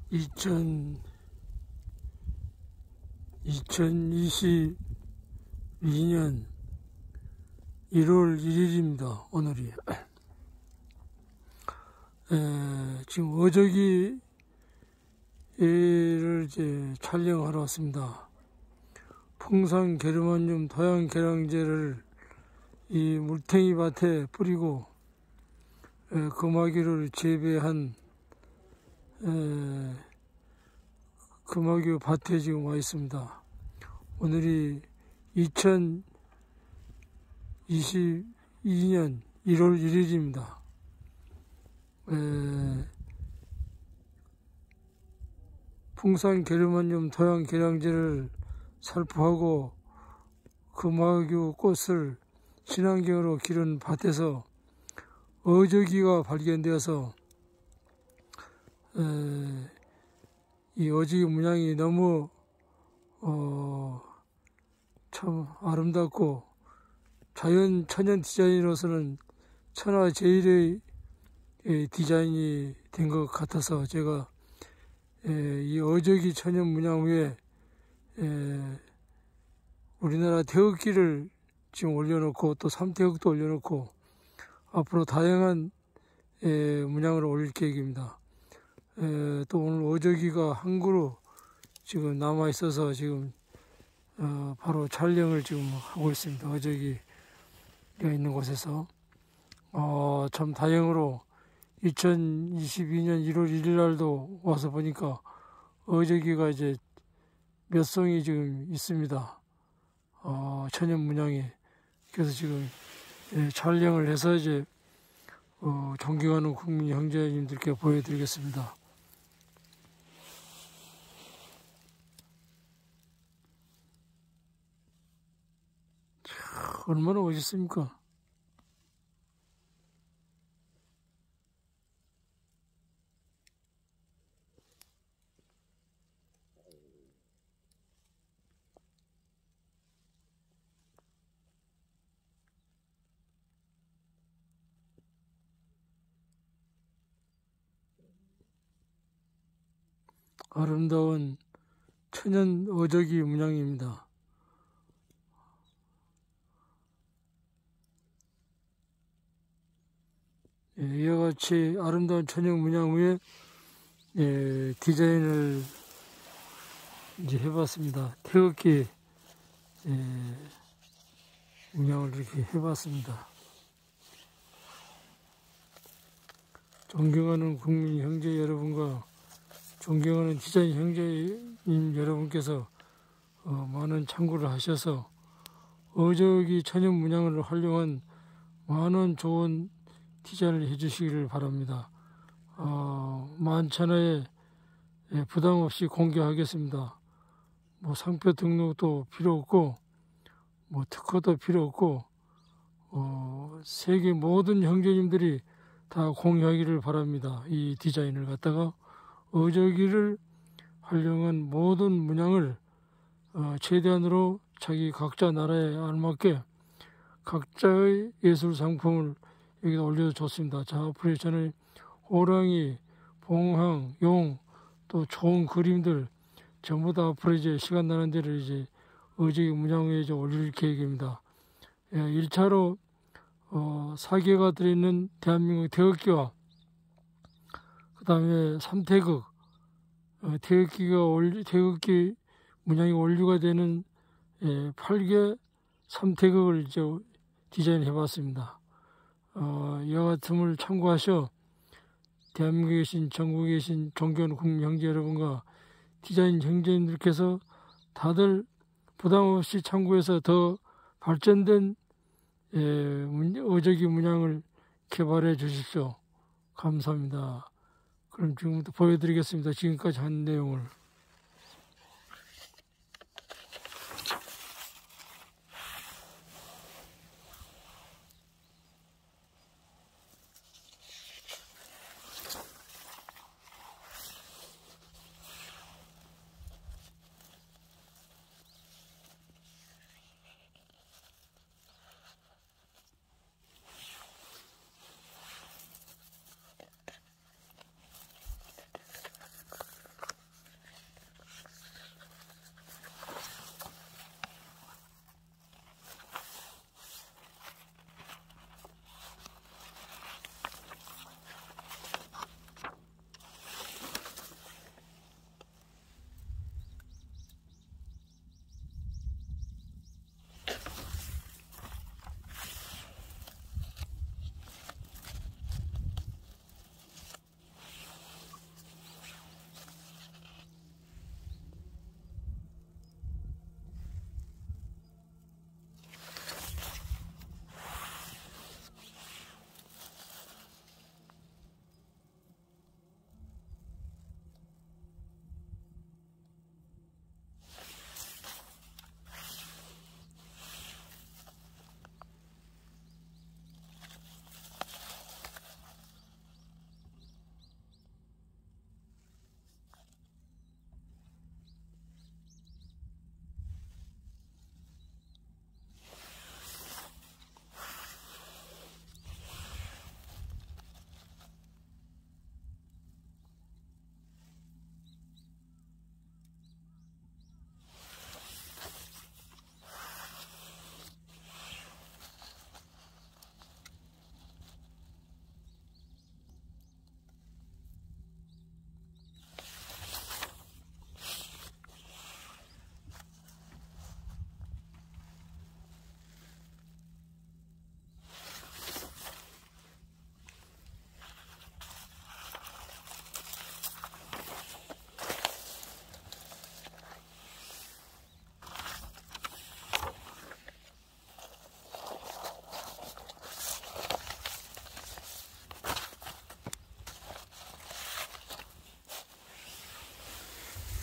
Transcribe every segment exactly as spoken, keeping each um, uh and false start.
이천, 이천이십이 년 일월 일일입니다. 오늘이. 에, 지금 어저기를 이제 촬영하러 왔습니다. 풍산 게르마늄 토양 계량제를 이 물탱이 밭에 뿌리고 에, 금화기를 재배한 에, 금화기 밭에 지금 와 있습니다. 오늘이 이천이십이 년 일월 일일입니다. 에, 풍산 게르마늄 토양 계량제를 살포하고 금화규 꽃을 친환경으로 기른 밭에서 어저기가 발견되어서 에, 이 어저기 문양이 너무 어, 참 아름답고 자연 천연 디자인으로서는 천하제일의 디자인이 된 것 같아서 제가 에, 이 어저기 천연 문양 위에 에, 우리나라 태극기를 지금 올려놓고 또 삼태극도 올려놓고 앞으로 다양한 에, 문양을 올릴 계획입니다. 에, 또 오늘 어저기가 한 그루 지금 남아 있어서 지금 어, 바로 촬영을 지금 하고 있습니다. 어저기가 있는 곳에서 어, 참 다행으로 이천이십이 년 일월 일일 날도 와서 보니까 어저기가 이제 몇 송이 지금 있습니다. 어, 천연 문양이. 그래서 지금 예, 촬영을 해서 이제 어, 존경하는 국민 형제님들께 보여드리겠습니다. 참, 얼마나 멋있습니까? 아름다운 천연 어저기 문양입니다. 예, 이와 같이 아름다운 천연 문양 위에 예, 디자인을 이제 해봤습니다. 태극기 예, 문양을 이렇게 해봤습니다. 존경하는 국민 형제 여러분과 존경하는 디자인 형제님 여러분께서 어, 많은 참고를 하셔서 어저기 천연 문양을 활용한 많은 좋은 디자인을 해주시기를 바랍니다. 어, 만천하에 예, 부담 없이 공개하겠습니다. 뭐 상표 등록도 필요 없고 뭐 특허도 필요 없고 어, 세계 모든 형제님들이 다 공유하기를 바랍니다. 이 디자인을 갖다가 어저기를 활용한 모든 문양을 어, 최대한으로 자기 각자 나라에 알맞게 각자의 예술 상품을 여기다 올려도 좋습니다. 자, 앞으로 저는 호랑이, 봉황, 용, 또 좋은 그림들 전부 다 앞으로 이제 시간 나는 데를 이제 어저기 문양에 이제 올릴 계획입니다. 예, 일 차로 어, 네 개가 들어있는 대한민국 태극기와 그 다음에 삼태극, 어, 태극기가 올리, 태극기 문양이 원류가 되는 예, 팔 개 삼태극을 이제 디자인 해봤습니다. 어, 이와 같음을 참고하셔 대한민국에 계신, 전국에 계신 존경하는 국민 형제 여러분과 디자인 형제님들께서 다들 부담 없이 참고해서 더 발전된 예, 어저기 문양을 개발해 주십시오. 감사합니다. 그럼 지금부터 보여드리겠습니다. 지금까지 한 내용을.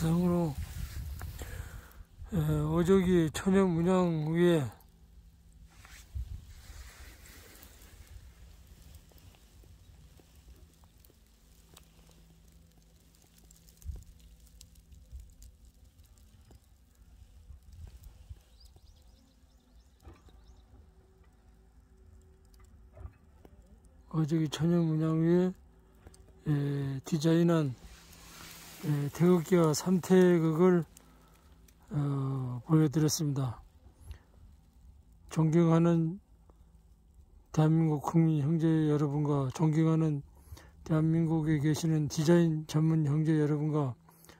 기성으로 어저기 천연 문양 위에 어저기 천연 문양 위에 에, 디자인한 에, 태극기와 삼태극을 어, 보여드렸습니다. 존경하는 대한민국 국민 형제 여러분과 존경하는 대한민국에 계시는 디자인 전문 형제 여러분과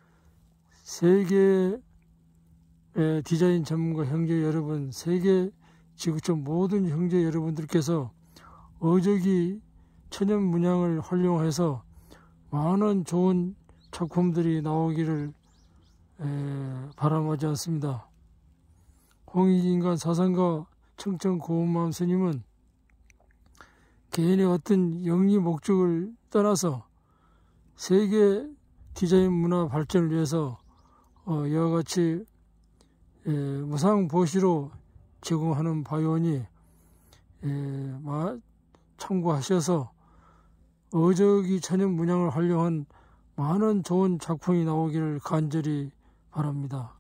세계 디자인 전문가 형제 여러분, 세계 지구촌 모든 형제 여러분들께서 어저기 천연 문양을 활용해서 많은 좋은 작품들이 나오기를 에, 바람하지 않습니다. 홍익인간 사상가 청천고운마음 스님은 개인의 어떤 영리 목적을 떠나서 세계 디자인 문화 발전을 위해서 어, 이와 같이 에, 무상보시로 제공하는 바이오니 에, 마, 참고하셔서 어저기 천연 문양을 활용한 많은 좋은 작품이 나오기를 간절히 바랍니다.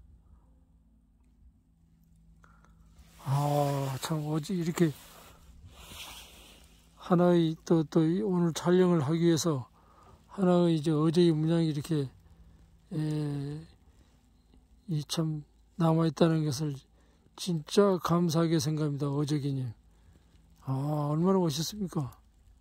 아, 참, 어제 이렇게 하나의 또, 또 오늘 촬영을 하기 위해서 하나의 이제 어제의 문양이 이렇게 에, 이 참 남아있다는 것을 진짜 감사하게 생각합니다. 어저기님. 아, 얼마나 멋있습니까?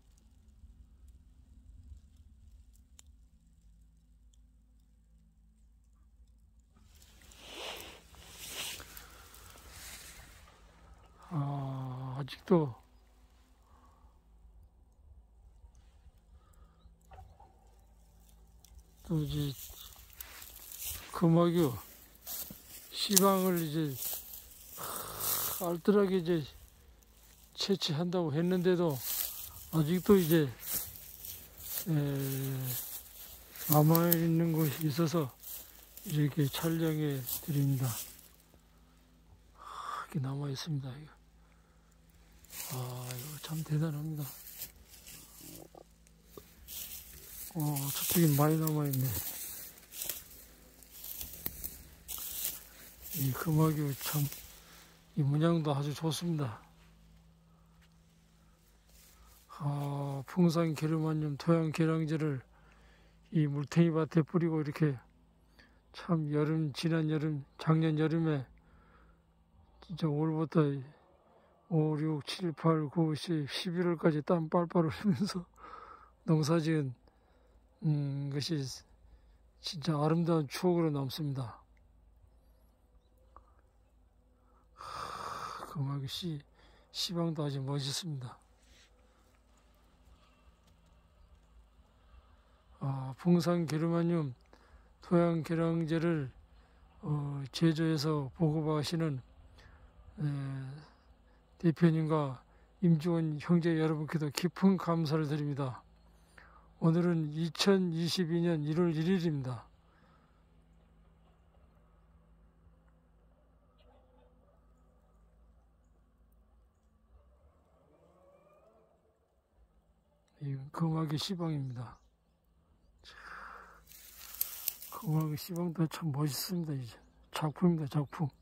아, 아직도 또 이제 금화교 시방을 이제 알뜰하게 이제 채취한다고 했는데도 아직도 이제 에, 남아있는 것이 있어서 이렇게 촬영해 드립니다. 이렇게 남아있습니다. 이거. 아, 이거 참 대단합니다. 어, 저쪽에 많이 남아있네. 이 금화교 참, 이 문양도 아주 좋습니다. 아, 풍산 게르마늄 토양 계량제를 이 물탱이 밭에 뿌리고 이렇게 참 여름, 지난 여름, 작년 여름에 진짜 올부터 오, 육, 칠, 팔, 구, 십, 십일월까지 땀 빨빨 흘리면서 농사 지은 음, 것이 진짜 아름다운 추억으로 남습니다. 금화교 시, 시방도 아주 멋있습니다. 아, 풍산 게르마늄 토양 계량제를 어, 제조해서 보급하시는 에, 대표님과 임지원 형제 여러분께도 깊은 감사를 드립니다. 오늘은 이천이십이 년 일월 일일입니다. 이 금화교 시방입니다. 금화교 시방도 참 멋있습니다. 이제 작품입니다. 작품.